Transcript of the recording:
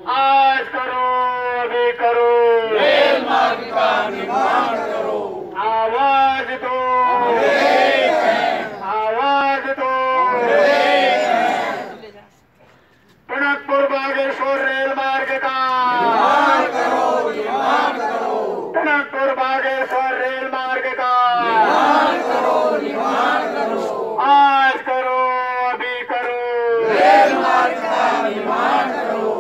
आज करो, अभी करो, रेल मार्ग का निर्माण करो। आवाज दो, आवाज दो। टनकपुर बागेश्वर रेल मार्ग